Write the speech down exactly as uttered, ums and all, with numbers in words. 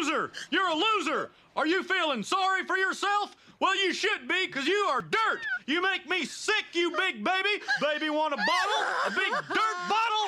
loser! You're a loser! Are you feeling sorry for yourself? Well, you should be, because you are dirt! You make me sick, you big baby! Baby want a bottle? A big dirt bottle?